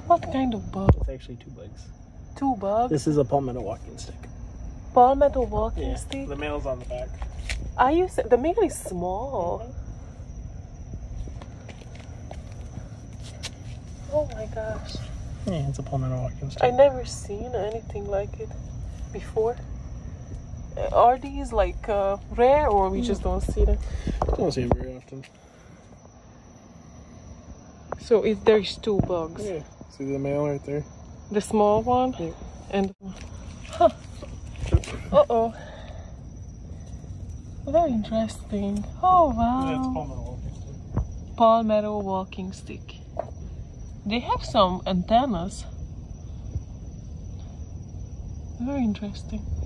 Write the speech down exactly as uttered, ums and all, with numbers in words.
What kind of bug? It's actually two bugs. Two bugs? This is a palmetto walking stick. Palmetto walking Yeah, stick? the male's on the back. Are you sa- the male is small. Mm-hmm. Oh my gosh. Yeah, it's a palmetto walking stick. I never seen anything like it before. Uh, Are these like uh, rare or we just don't see them? I don't see it very often. So if there's two bugs. Yeah, see the male right there? The small one? Yeah. And huh. Uh-oh. Very interesting. Oh Yeah, it's wow. palmetto walking stick. Palmetto walking stick. They have some antennas. Very interesting.